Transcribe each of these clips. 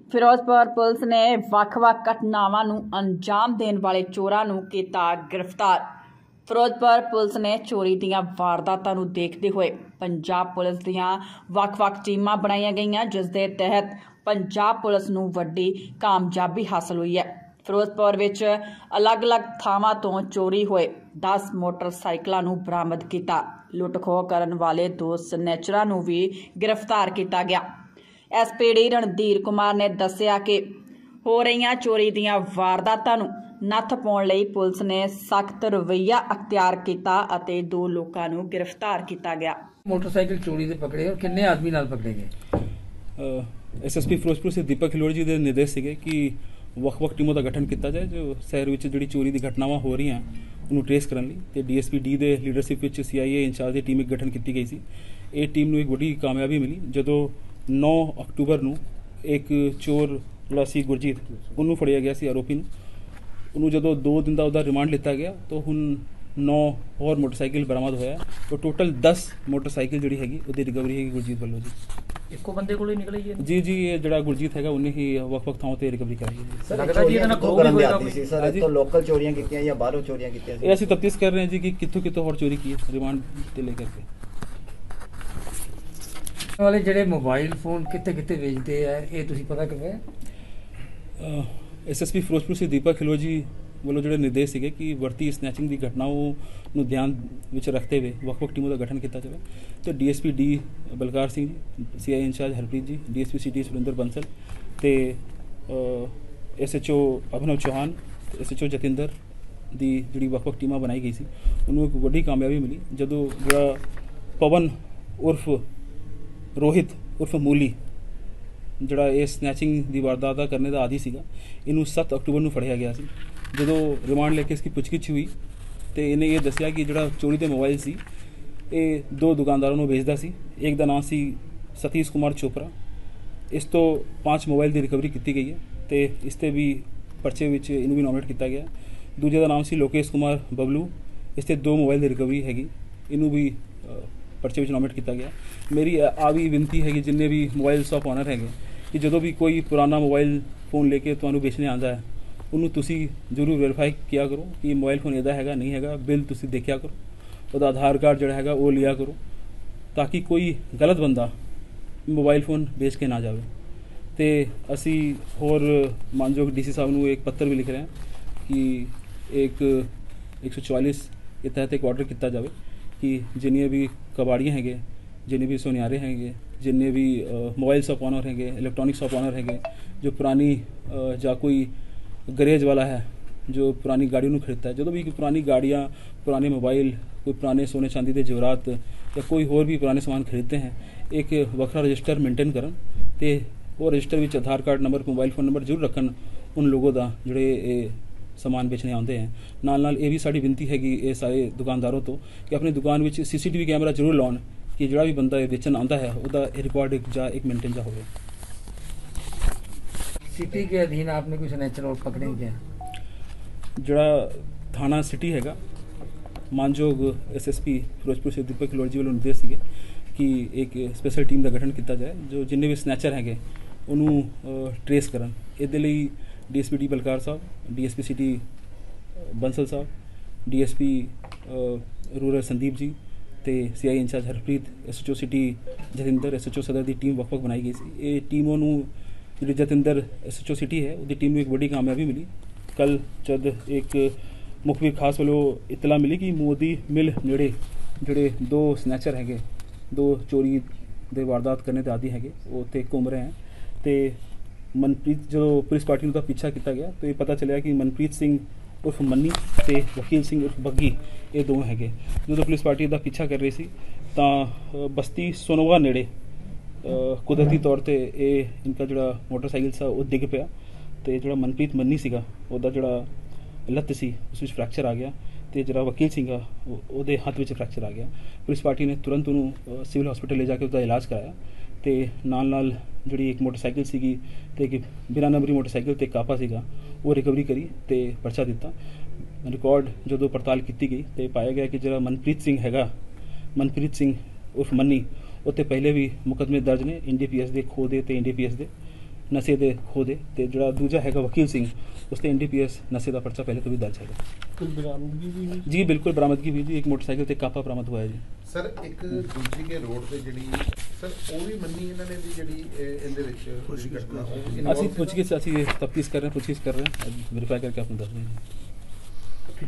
Firozpur police ਨੇ ਵੱਖ-ਵੱਖ ਘਟਨਾਵਾਂ ਨੂੰ ਅੰਜਾਮ ਦੇਣ ਵਾਲੇ ਚੋਰਾਂ ਨੂੰ ਕੀਤਾ ਗ੍ਰਿਫਤਾਰ। ਫਿਰੋਜ਼ਪੁਰ ਪੁਲਿਸ ਨੇ ਚੋਰੀ ਦੀਆਂ ਵਾਰਦਾਤਾਂ ਨੂੰ ਦੇਖਦੇ ਹੋਏ ਪੰਜਾਬ ਪੁਲਿਸ ਦੀਆਂ ਵੱਖ-ਵੱਖ ਟੀਮਾਂ ਬਣਾਈਆਂ ਗਈਆਂ, ਜਿਸ ਦੇ ਤਹਿਤ ਪੰਜਾਬ ਪੁਲਿਸ ਨੂੰ ਵੱਡੀ ਕਾਮਯਾਬੀ ਹਾਸਲ ਹੋਈ ਹੈ। ਫਿਰੋਜ਼ਪੁਰ ਵਿੱਚ ਅਲੱਗ-ਅਲੱਗ ਥਾਵਾਂ ਤੋਂ ਚੋਰੀ ਹੋਏ 10 ਮੋਟਰਸਾਈਕਲਾਂ ਨੂੰ ਬਰਾਮਦ ਕੀਤਾ। ਲੁੱਟ ਖੋਹ ਕਰਨ ਵਾਲੇ 2 ਸਨੈਚਰਾਂ ਨੂੰ ਵੀ ਗ੍ਰਿਫਤਾਰ ਕੀਤਾ ਗਿਆ। ਐਸਪੀਡੀ ਰਣਧੀਰ ਕੁਮਾਰ ਨੇ ਦੱਸਿਆ ਕਿ ਹੋ ਰਹੀਆਂ ਚੋਰੀ ਦੀਆਂ ਵਾਰਦਾਤਾਂ ਨੂੰ ਨੱਥ ਪਾਉਣ ਲਈ ਪੁਲਿਸ ਨੇ ਸਖਤ ਰਵੱਈਆ ਅਖਤਿਆਰ ਕੀਤਾ ਅਤੇ 2 ਲੋਕਾਂ ਨੂੰ ਗ੍ਰਿਫਤਾਰ ਕੀਤਾ ਗਿਆ। मोटरसाइकिल चोरी से पकड़े और कितने आदमी नाल पकड़े गए? एसएसपी फिरोजपुर से दीपक खिलोड़ जी ਦੇ ਨਿਰਦੇਸ਼ ਸੀਗੇ ਕਿ ਵੱਖ-ਵੱਖ ਟੀਮਾਂ ਦਾ ਗਠਨ ਕੀਤਾ ਜਾਏ ਜੋ ਸ਼ਹਿਰ ਵਿੱਚ ਜਿਹੜੀ ਚੋਰੀ ਦੀ ਘਟਨਾਵਾਂ ਹੋ ਰਹੀਆਂ ਉਹਨੂੰ ਟ੍ਰੇਸ ਕਰਨ ਲਈ, ਤੇ ਡੀਐਸਪੀ ਡੀ ਦੇ ਲੀਡਰਸ਼ਿਪ ਵਿੱਚ ਸੀਆਈਏ ਇੰਚਾਰਜ ਦੀ ਟੀਮ ਇੱਕ ਗਠਨ ਕੀਤੀ ਗਈ ਸੀ। ਇਹ ਟੀਮ ਨੂੰ ਇੱਕ ਵੱਡੀ ਕਾਮਯਾਬੀ ਮਿਲੀ ਜਦੋਂ 9 ਅਕਤੂਬਰ ਨੂੰ ਇੱਕ ਚੋਰ ਜਿਹੜਾ ਸੀ ਗੁਰਜੀਤ, ਉਹਨੂੰ ਫੜਿਆ ਗਿਆ ਸੀ ਆਰੋਪੀ ਨੂੰ। ਉਹਨੂੰ ਜਦੋਂ 2 ਦਿਨ ਦਾ ਉਹਦਾ ਰਿਮਾਂਡ ਲਿੱਤਾ ਗਿਆ ਤਾਂ ਹੁਣ 9 ਹੋਰ ਮੋਟਰਸਾਈਕਲ ਬਰਾਮਦ ਹੋਇਆ। ਤਾਂ ਟੋਟਲ 10 ਮੋਟਰਸਾਈਕਲ ਜਿਹੜੀ ਹੈਗੀ ਉਹਦੀ ਰਿਕਵਰੀ ਹੈਗੀ ਗੁਰਜੀਤ ਵੱਲੋਂ ਜੀ। ਇੱਕੋ ਬੰਦੇ ਕੋਲੋਂ ਹੀ ਨਿਕਲੀ ਜੀ ਜੀ ਇਹ ਜਿਹੜਾ ਗੁਰਜੀਤ ਹੈਗਾ ਉਹਨੇ ਹੀ ਵੱਖ-ਵੱਖ ਥਾਵਾਂ ਤੇ ਰਿਕਵਰੀ ਕਰਾਈ ਹੈ। ਲੱਗਦਾ ਜੀ ਇਹਦਾ ਨਾ ਕੋਈ ਵੀ ਹੋਏਗਾ ਕੋਈ ਸਰ, ਇਹ ਤੋਂ ਲੋਕਲ ਚੋਰੀਆਂ ਕੀਤੀਆਂ ਜਾਂ ਬਾਹਰੋਂ ਚੋਰੀਆਂ ਕੀਤੀਆਂ ਸੀ? ਇਹ ਅਸੀਂ ਤਫਤੀਸ਼ ਕਰ ਰਹੇ ਹਾਂ ਜੀ ਕਿ ਕਿੱਥੋਂ ਹੋਰ ਚੋਰੀ ਕੀ ਹੈ, ਰਿਮਾਂਡ ਤੇ ਲੈ ਕਰਕੇ। ਵਾਲੇ ਜਿਹੜੇ ਮੋਬਾਈਲ ਫੋਨ ਕਿੱਥੇ ਵੇਚਦੇ ਆ ਇਹ ਤੁਸੀਂ ਪਤਾ ਕਰਵਾਇਆ? ਐਸਐਸਪੀ ਫਿਰੋਜ਼ਪੁਰ ਸੇ ਦੀਪਕ ਖਿਲੋੜ ਜੀ ਵੱਲੋਂ ਜਿਹੜੇ ਨਿਰਦੇਸ਼ ਸੀਗੇ ਕਿ ਵਰਤੀ ਸਨੈਚਿੰਗ ਦੀ ਘਟਨਾਵਾਂ ਨੂੰ ਧਿਆਨ ਵਿੱਚ ਰੱਖਦੇ ਹੋਏ ਵੱਖ-ਵੱਖ ਟੀਮਾਂ ਦਾ ਗਠਨ ਕੀਤਾ ਜਾਵੇ। ਤੇ DSP D Balkar Singh ji, CI incharge Harpreet ji, DSP city Surinder Bansal ਤੇ ਐਸਐਚਓ ਅਭਿਨਵ ਚੌਹਾਨ, ਐਸਐਚਓ ਜਤਿੰਦਰ ਦੀ ਜਿਹੜੀ ਵੱਖ-ਵੱਖ ਟੀਮਾਂ ਬਣਾਈ ਗਈ ਸੀ ਉਹਨੂੰ ਇੱਕ ਵੱਡੀ ਕਾਮਯਾਬੀ ਮਿਲੀ ਜਦੋਂ ਜਿਹੜਾ ਪਵਨ ਉਰਫ ਰੋਹਿਤ ਉਰਫ ਮੂਲੀ ਜਿਹੜਾ ਇਹ ਸਨੈਚਿੰਗ ਦੀ ਵਾਰਦਾਤ ਕਰਨੇ ਦਾ ਆਦੀ ਸੀਗਾ, ਇਹਨੂੰ 7 ਅਕਤੂਬਰ ਨੂੰ ਫੜਿਆ ਗਿਆ ਸੀ। ਜਦੋਂ ਰਿਮਾਂਡ ਲੈ ਕੇ ਇਸकी ਪੁੱਛਗਿੱਛ ਹੋਈ ਤੇ ਇਹਨੇ ਇਹ ਦੱਸਿਆ ਕਿ ਜਿਹੜਾ ਚੋਰੀ ਦੇ ਮੋਬਾਈਲ ਸੀ ਇਹ 2 ਦੁਕਾਨਦਾਰਾਂ ਨੂੰ ਵੇਚਦਾ ਸੀ। ਇੱਕ ਦਾ ਨਾਮ ਸੀ ਸਤੀਸ਼ ਕੁਮਾਰ ਚੋਪੜਾ, ਇਸ ਤੋਂ 5 ਮੋਬਾਈਲ ਦੀ ਰਿਕਵਰੀ ਕੀਤੀ ਗਈ ਹੈ ਤੇ ਇਸ ਤੇ ਵੀ ਪਰਚੇ ਵਿੱਚ ਇਹਨੂੰ ਵੀ ਨੋਮੀਨੇਟ ਕੀਤਾ ਗਿਆ। ਦੂਜੇ ਦਾ ਨਾਮ ਸੀ ਲੋਕੇਸ਼ ਕੁਮਾਰ ਬਬਲੂ, ਇਸ ਤੇ 2 ਮੋਬਾਈਲ ਦੀ ਰਿਕਵਰੀ ਹੈਗੀ, ਇਹਨੂੰ ਵੀ ਪਰਚੇ ਵਿੱਚ ਨੋਮੀਨੇਟ ਕੀਤਾ ਗਿਆ। ਮੇਰੀ ਆ ਵੀ ਬੇਨਤੀ ਹੈ ਕਿ ਜਿੰਨੇ ਵੀ ਮੋਬਾਈਲ ਸ਼ਾਪ ਓਨਰ ਹੈਗੇ ਕਿ ਜਦੋਂ ਵੀ ਕੋਈ ਪੁਰਾਣਾ ਮੋਬਾਈਲ ਫੋਨ ਲੈ ਕੇ ਤੁਹਾਨੂੰ ਵੇਚਣੇ ਆਉਂਦਾ ਹੈ ਉਹਨੂੰ ਤੁਸੀਂ ਜ਼ਰੂਰ ਵੈਰੀਫਾਈ ਕਿਆ ਕਰੋ ਕਿ ਮੋਬਾਈਲ ਫੋਨ ਇਹਦਾ ਹੈਗਾ ਨਹੀਂ ਹੈਗਾ, ਬਿੱਲ ਤੁਸੀਂ ਦੇਖਿਆ ਕਰੋ, ਉਹਦਾ ਆਧਾਰ ਕਾਰਡ ਜਿਹੜਾ ਹੈਗਾ ਉਹ ਲਿਆ ਕਰੋ ਤਾਂ ਕਿ ਕੋਈ ਗਲਤ ਬੰਦਾ ਮੋਬਾਈਲ ਫੋਨ ਵੇਚ ਕੇ ਨਾ ਜਾਵੇ। ਤੇ ਅਸੀਂ ਹੋਰ ਮਾਨਯੋਗ ਡੀਸੀ ਸਾਹਿਬ ਨੂੰ ਇੱਕ ਪੱਤਰ ਵੀ ਲਿਖ ਰਹੇ ਹਾਂ ਕਿ ਇੱਕ 144 के तहत एक ऑर्डर किया जाए कि जिन्हें भी कबाड़ियाँ हैं, जिन्हें भी सुनियारे हैं, जिन्हें भी मोबाइल शॉप ऑनर हैं, इलेक्ट्रॉनिक शॉप ऑनर हैं, जो पुरानी जा कोई गैरेज वाला है जो पुरानी गाड़ियों को खरीदता है, जो भी पुरानी गाड़ियाँ, पुराने मोबाइल, कोई पुराने सोने चांदी के जेवरात या कोई और भी पुराने सामान खरीदते हैं, एक वखरा रजिस्टर मेनटेन करन ते वो रजिस्टर में Aadhaar card number, mobile phone number जरूर रखन उन लोगों का जोड़े समान बेचने आते हैं। नाल ये भी साड़ी विनती है कि ये सारे दुकानदारों तो कि अपनी दुकान में CCTV कैमरा जरूर लाउन कि जोड़ा भी बंदा बेचन आता है उसका रिकॉर्ड एक मेनटेन जा हो। सिटी के अधीन आपने कुछ नेचर और पकड़े गए? जोड़ा थाना सिटी हैगा, मानयोग SSP फिरोजपुर से दीपक खिलोड़ जी वालों निर्देश है कि एक स्पेशल टीम का गठन किया जाए जो जिन्हें भी स्नैचर है उन्होंने ट्रेस करन। ये DSP डी बलकार साहब, DSP सिटी बंसल साहब, DSP रूरल संदीप जी ते CI incharge Harpreet, SHO city Jatinder, SHO सदर की टीम ਵੱਖ-ਵੱਖ बनाई गई सी। ये टीमों जी जतिंदर SHO सिटी है उसकी टीम में एक बड़ी कामयाबी मिली। कल जब एक मुखबिर खास वालों इतला मिली कि मोदी मिल नेड़े जोड़े 2 स्नैचर है, 2 चोरी दे वारदात करने के आदि है वो उत्ते घूम रहे हैं। तो मनप्रीत जो पुलिस पार्टी ने पीछा किया गया तो ये पता चलिया कि मनप्रीत सिंह उर्फ मन्नी ते वकील सिंह उर्फ बग्गी ये 2 है। जो पुलिस पार्टी का पीछा कर रही सी तो बस्ती सोनोवा नेड़े कुदरती तौर पर इनका जोड़ा मोटरसाइकिल सा वो डिग पाया तो जो मनप्रीत मन्नी सीगा उसका जोड़ा लत्त सी उस फ्रैक्चर आ गया तो जो वकील सिंह वो हाथ में फ्रैक्चर आ गया। पुलिस पार्टी ने तुरंत उन्होंने सिविल हॉस्पिटल ले जाके उसका इलाज कराया तो नाल जी एक मोटरसाइकिल सी तो एक बिना नंबरी मोटरसाइकिल तो कापा सीगा वो रिकवरी करी तो परचा दिता। रिकॉर्ड जो पड़ताल की गई तो पाया गया कि जो मनप्रीत सिंह हैगा, मनप्रीत सिंह उर्फ मन्नी उत्ते पहले भी मुकदमे दर्ज ने NDPS के खो दे NDPS के ਨਸ਼ੇ ਦੇ ਖੋਹ ਦੇ, ਤੇ ਜਿਹੜਾ ਦੂਜਾ ਹੈਗਾ ਵਕੀਲ ਸਿੰਘ ਉਸ ਤੇ NDPS ਨਸ਼ੇ ਦਾ ਪਰਚਾ ਪਹਿਲੇ ਤੋਂ ਵੀ ਦਰਜ ਹੈਗਾ। ਕੋਈ ਬਰਾਮਦਗੀ ਵੀ ਹੋਈ? ਜੀ ਬਿਲकुल ਬਰਾਮਦਗੀ ਵੀ ਜੀ, ਇੱਕ ਮੋਟਰਸਾਈਕਲ ਤੇ ਕਾਪਾ ਬਰਾਮਦ ਹੋਇਆ ਜੀ। ਸਰ ਇੱਕ ਦੂਜੀ ਕੇ ਰੋਡ ਤੇ ਜਿਹੜੀ ਸਰ ਉਹ ਵੀ ਮੰਨੀ ਇਹਨਾਂ ਨੇ ਵੀ ਜਿਹੜੀ ਇਹਦੇ ਵਿੱਚ ਜਿਹੜੀ ਘਟਨਾ ਹੋਈ ਅਸੀਂ ਪੁੱਛਗਿੱਛ ਅਸੀਂ ਤਫਤੀਸ਼ ਕਰ ਰਹੇ ਹਾਂ, ਪੁੱਛਗਿੱਛ ਕਰ ਰਹੇ ਹਾਂ, ਵੈਰੀਫਾਈ ਕਰਕੇ आपको ਦੱਸ देंगे।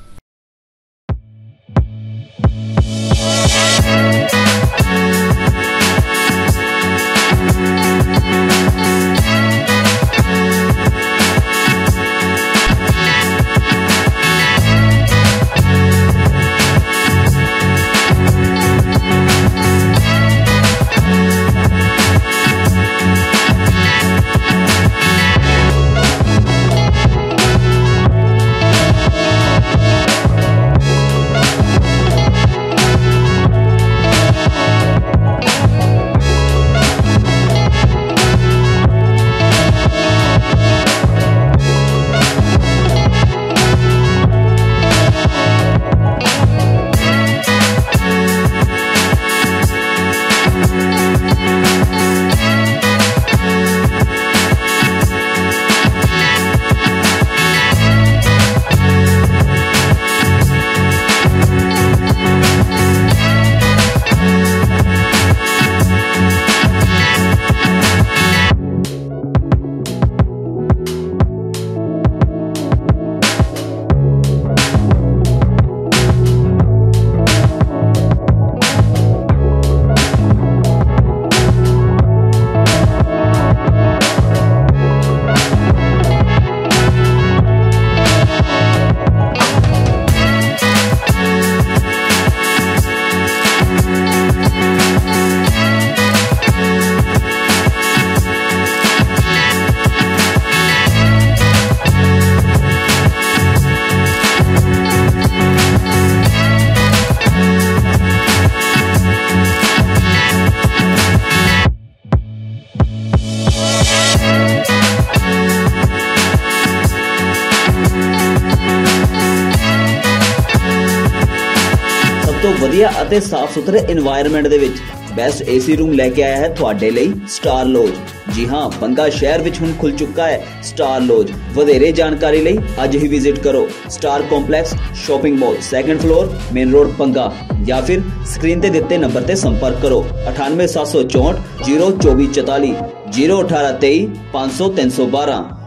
ਵਧੀਆ ਅਤੇ ਸਾਫ਼ ਸੁਥਰੇ এনवायरमेंट ਦੇ ਵਿੱਚ ਬੈਸਟ ਏਸੀ ਰੂਮ ਲੈ ਕੇ ਆਇਆ ਹੈ ਤੁਹਾਡੇ ਲਈ ਸਟਾਰ ਲੋਜ। ਜੀ ਹਾਂ, ਬੰਗਾ ਸ਼ਹਿਰ ਵਿੱਚ ਹੁਣ ਖੁੱਲ ਚੁੱਕਾ ਹੈ ਸਟਾਰ ਲੋਜ। ਵਧੇਰੇ ਜਾਣਕਾਰੀ ਲਈ ਅੱਜ ਹੀ ਵਿਜ਼ਿਟ ਕਰੋ star complex shopping mall 2nd floor main road Banga, ਜਾਂ ਫਿਰ ਸਕਰੀਨ ਤੇ ਦਿੱਤੇ ਨੰਬਰ ਤੇ ਸੰਪਰਕ ਕਰੋ 98764 02444 01823 500 312।